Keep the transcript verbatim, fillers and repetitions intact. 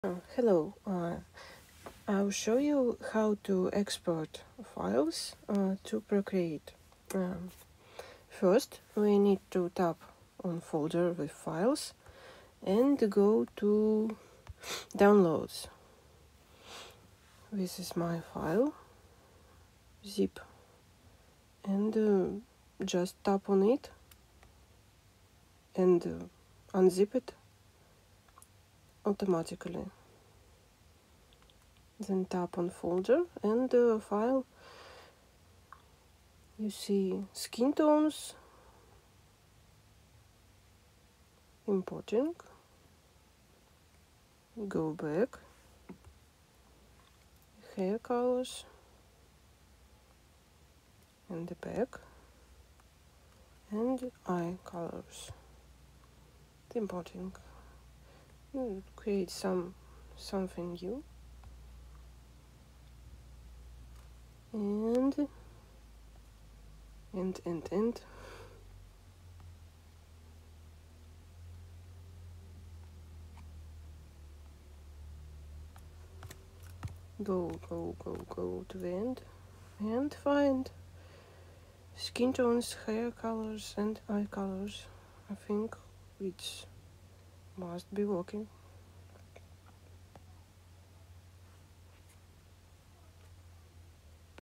Uh, hello, uh, I'll show you how to export files uh, to Procreate. Um, first, we need to tap on folder with files and go to downloads. This is my file, zip, and uh, just tap on it and uh, unzip it automatically. Then tap on folder and the uh, file. You see skin tones, importing, go back, hair colors, and the back, and eye colors. Importing. You create some something new. And and and and go go go go to the end and find skin tones, hair colors, and eye colors. I think it must be working.